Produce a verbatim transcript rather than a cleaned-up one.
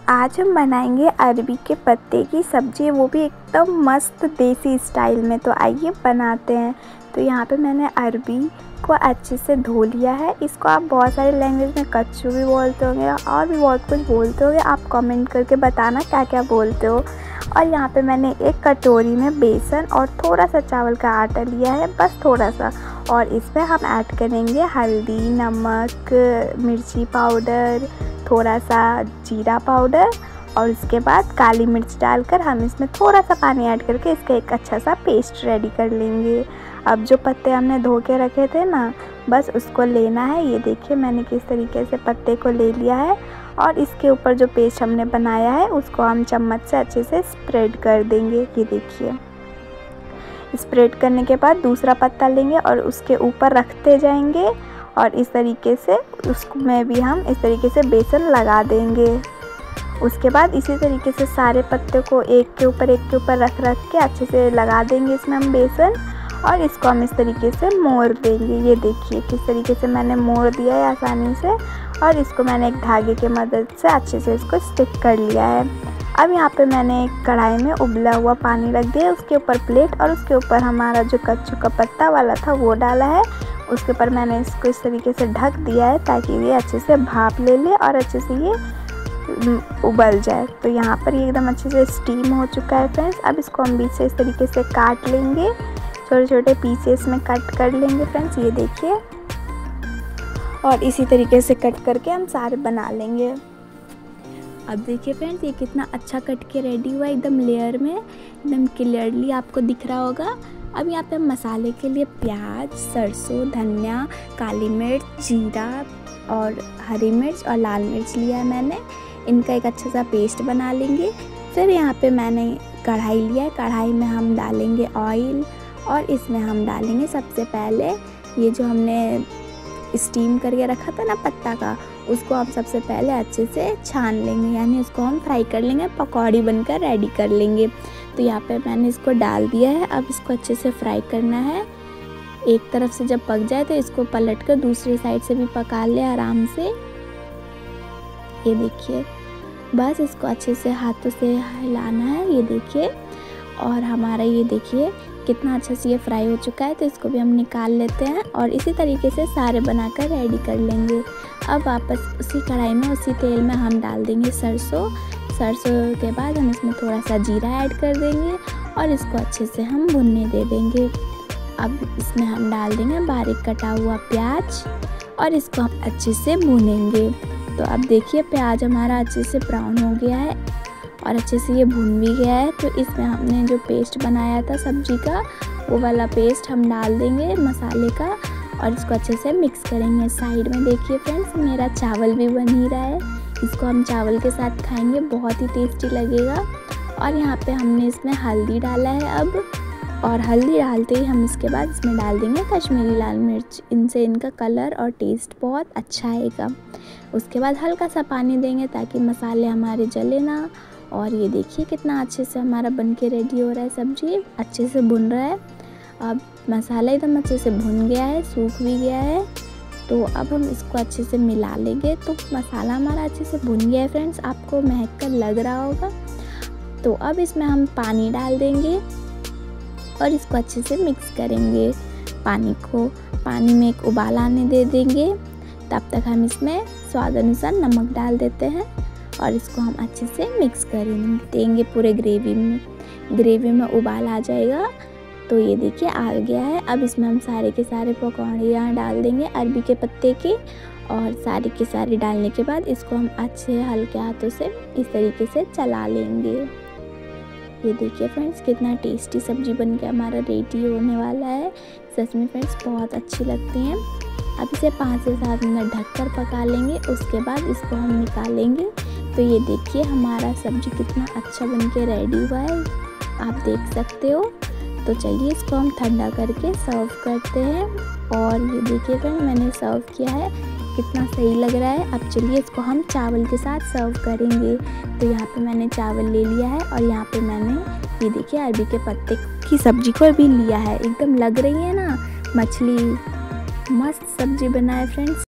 आज हम बनाएंगे अरबी के पत्ते की सब्ज़ी, वो भी एकदम मस्त देसी स्टाइल में। तो आइए बनाते हैं। तो यहाँ पे मैंने अरबी को अच्छे से धो लिया है। इसको आप बहुत सारे लैंग्वेज में कच्चू भी बोलते होंगे और भी बहुत कुछ बोलते होंगे। आप कमेंट करके बताना क्या क्या बोलते हो। और यहाँ पे मैंने एक कटोरी में बेसन और थोड़ा सा चावल का आटा लिया है, बस थोड़ा सा। और इसमें हम ऐड करेंगे हल्दी, नमक, मिर्ची पाउडर, थोड़ा सा जीरा पाउडर और उसके बाद काली मिर्च डालकर हम इसमें थोड़ा सा पानी ऐड करके इसका एक अच्छा सा पेस्ट रेडी कर लेंगे। अब जो पत्ते हमने धो के रखे थे ना, बस उसको लेना है। ये देखिए मैंने किस तरीके से पत्ते को ले लिया है और इसके ऊपर जो पेस्ट हमने बनाया है उसको हम चम्मच से अच्छे से स्प्रेड कर देंगे। ये देखिए, स्प्रेड करने के बाद दूसरा पत्ता लेंगे और उसके ऊपर रखते जाएंगे और इस तरीके से उसमें भी हम इस तरीके से बेसन लगा देंगे। उसके बाद इसी तरीके से सारे पत्ते को एक के ऊपर एक के ऊपर रख रख के अच्छे से लगा देंगे इसमें हम बेसन, और इसको हम इस तरीके से मोड़ देंगे। ये देखिए किस तरीके से मैंने मोड़ दिया है आसानी से, और इसको मैंने एक धागे की मदद से अच्छे से इसको स्टिक कर लिया है। अब यहाँ पे मैंने एक कढ़ाई में उबला हुआ पानी रख दिया, उसके ऊपर प्लेट और उसके ऊपर हमारा जो कच्चू का पत्ता वाला था वो डाला है। उसके ऊपर मैंने इसको इस तरीके से ढक दिया है ताकि ये अच्छे से भाप ले ले और अच्छे से ये उबल जाए। तो यहाँ पर ये एकदम अच्छे से स्टीम हो चुका है फ्रेंड्स। अब इसको हम बीच से इस तरीके से काट लेंगे, छोटे छोटे पीसेस में कट कर लेंगे फ्रेंड्स। ये देखिए, और इसी तरीके से कट करके हम सारे बना लेंगे। अब देखिए फ्रेंड्स, ये कितना अच्छा कट के रेडी हुआ, एकदम लेयर में, एकदम क्लियरली आपको दिख रहा होगा। अब यहाँ पे मसाले के लिए प्याज, सरसों, धनिया, काली मिर्च, जीरा और हरी मिर्च और लाल मिर्च लिया है मैंने। इनका एक अच्छा सा पेस्ट बना लेंगे। फिर यहाँ पे मैंने कढ़ाई लिया है, कढ़ाई में हम डालेंगे ऑयल और इसमें हम डालेंगे सबसे पहले ये जो हमने स्टीम करके रखा था ना पत्ता का, उसको हम सबसे पहले अच्छे से छान लेंगे, यानी उसको हम फ्राई कर लेंगे, पकौड़ी बनकर रेडी कर लेंगे। तो यहाँ पे मैंने इसको डाल दिया है। अब इसको अच्छे से फ्राई करना है। एक तरफ से जब पक जाए तो इसको पलट कर दूसरी साइड से भी पका ले आराम से। ये देखिए, बस इसको अच्छे से हाथों से हिलाना है। ये देखिए, और हमारा ये देखिए कितना अच्छा से ये फ्राई हो चुका है। तो इसको भी हम निकाल लेते हैं और इसी तरीके से सारे बनाकर रेडी कर लेंगे। अब वापस उसी कढ़ाई में उसी तेल में हम डाल देंगे सरसों। सरसों के बाद हम इसमें थोड़ा सा जीरा ऐड कर देंगे और इसको अच्छे से हम भुनने दे देंगे। अब इसमें हम डाल देंगे बारीक कटा हुआ प्याज और इसको हम अच्छे से भूनेंगे। तो अब देखिए प्याज हमारा अच्छे से ब्राउन हो गया है और अच्छे से ये भुन भी गया है। तो इसमें हमने जो पेस्ट बनाया था सब्जी का, वो वाला पेस्ट हम डाल देंगे मसाले का और इसको अच्छे से मिक्स करेंगे। साइड में देखिए फ्रेंड्स, मेरा चावल भी बन ही रहा है। इसको हम चावल के साथ खाएंगे, बहुत ही टेस्टी लगेगा। और यहाँ पे हमने इसमें हल्दी डाला है अब, और हल्दी डालते ही हम इसके बाद इसमें डाल देंगे कश्मीरी लाल मिर्च। इनसे इनका कलर और टेस्ट बहुत अच्छा आएगा। उसके बाद हल्का सा पानी देंगे ताकि मसाले हमारे जले ना। और ये देखिए कितना अच्छे से हमारा बन के रेडी हो रहा है, सब्जी अच्छे से भुन रहा है। अब मसाला एकदम अच्छे से भुन गया है, सूख भी गया है। तो अब हम इसको अच्छे से मिला लेंगे। तो मसाला हमारा अच्छे से भुन गया है फ्रेंड्स, आपको महक कर लग रहा होगा। तो अब इसमें हम पानी डाल देंगे और इसको अच्छे से मिक्स करेंगे। पानी को पानी में एक उबाल आने दे देंगे। तब तक हम इसमें स्वाद अनुसार नमक डाल देते हैं और इसको हम अच्छे से मिक्स करेंगे देंगे पूरे ग्रेवी में। ग्रेवी में उबाल आ जाएगा। तो ये देखिए आ गया है। अब इसमें हम सारे के सारे पकौड़ियाँ डाल देंगे अरबी के पत्ते की, और सारी के सारी डालने के बाद इसको हम अच्छे हल्के हाथों से इस तरीके से चला लेंगे। ये देखिए फ्रेंड्स, कितना टेस्टी सब्जी बन के हमारा रेडी होने वाला है। सच में फ्रेंड्स बहुत अच्छी लगती हैं। अब इसे पाँच से सात मिनट ढककर पका लेंगे। उसके बाद इसको हम निकालेंगे। तो ये देखिए हमारा सब्जी कितना अच्छा बन के रेडी हुआ है, आप देख सकते हो। तो चलिए इसको हम ठंडा करके सर्व करते हैं। और ये देखिए फ्रेंड, मैंने सर्व किया है, कितना सही लग रहा है। अब चलिए इसको हम चावल के साथ सर्व करेंगे। तो यहाँ पे मैंने चावल ले लिया है और यहाँ पे मैंने ये देखिए अरबी के पत्ते की सब्जी को भी लिया है। एकदम लग रही है ना मछली, मस्त सब्जी बनाए फ्रेंड्स।